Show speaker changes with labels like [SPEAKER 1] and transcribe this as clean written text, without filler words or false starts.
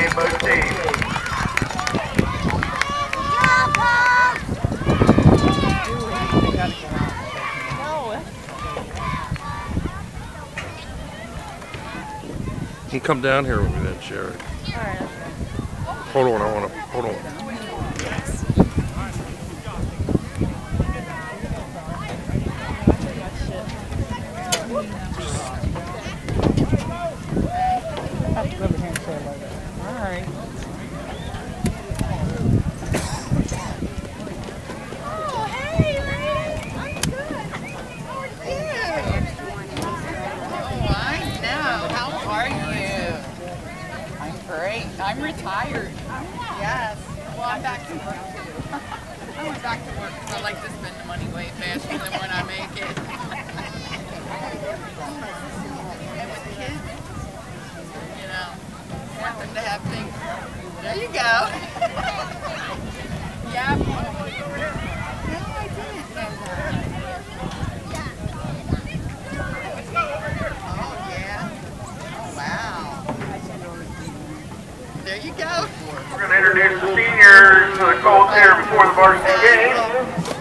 [SPEAKER 1] game, both teams.
[SPEAKER 2] You can come down here with me then, Sherry.
[SPEAKER 3] Alright.
[SPEAKER 2] Hold on, I want to, hold on.
[SPEAKER 3] Alright.
[SPEAKER 4] Great. I'm retired. Yes. Well, I'm back to work too. I went back to work because I like to spend the money way faster than when I make it. And with kids, you know, want them to have things. There you go. Yeah. No, I didn't know that. Oh, yeah. Oh, wow. There you go.
[SPEAKER 1] We're going to introduce the seniors to the Colts here before the varsity game.